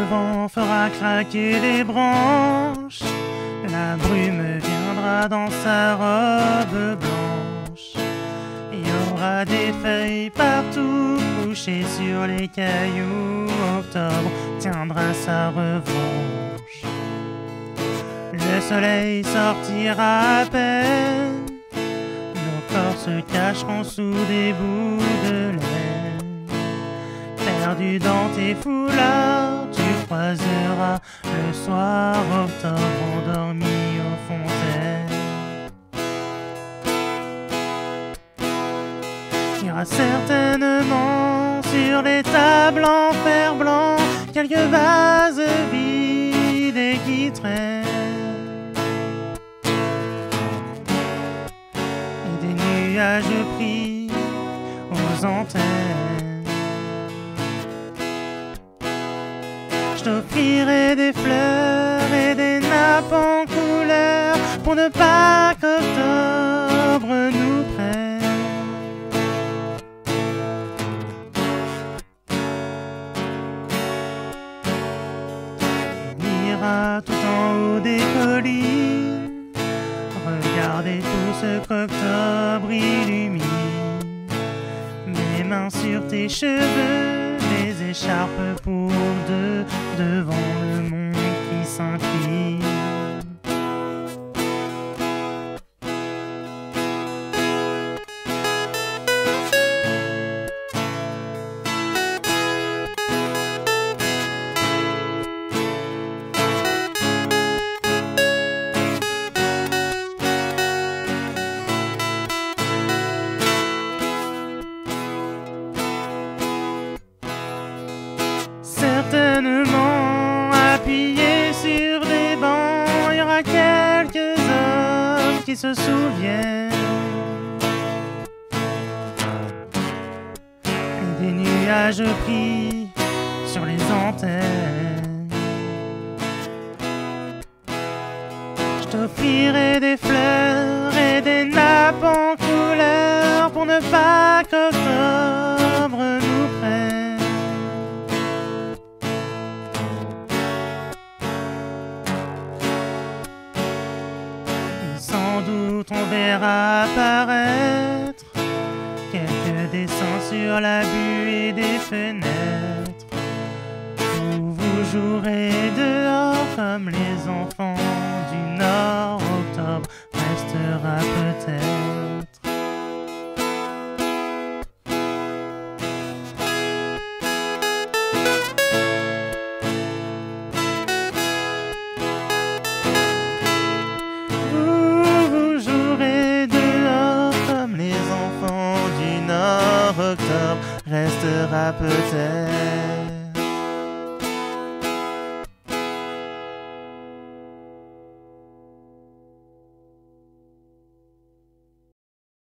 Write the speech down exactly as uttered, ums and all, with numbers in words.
vent fera craquer les branches, la brume viendra dans sa robe blanche. Il y aura des feuilles partout couchées sur les cailloux. Octobre tiendra sa revanche. Le soleil sortira à peine, nos corps se cacheront sous des bouts de laine. Perdu dans tes foulards, tu croiseras le soir octobre endormi aux fontaines. Il y aura certainement sur les tables en fer blanc quelques vases vides et qui traînent, et des nuages pris aux antennes. Je t'offrirai des fleurs et des nappes en couleur pour ne pas qu'octobre nous prenne. Tout en haut des collines, regardez tout ce qu'octobre illumine. Mes mains sur tes cheveux, les écharpes pour deux, devant le monde qui s'incline. Certainement appuyés sur des bancs, il y aura quelques hommes qui se souviennent, et des nuages pris sur les antennes. Je t'offrirai des fleurs et des nappes en couleur pour ne pas qu'octobre nous prenne. Sans doute on verra apparaître quelques dessins sur la buée des fenêtres, où vous jouerez dehors comme les enfants du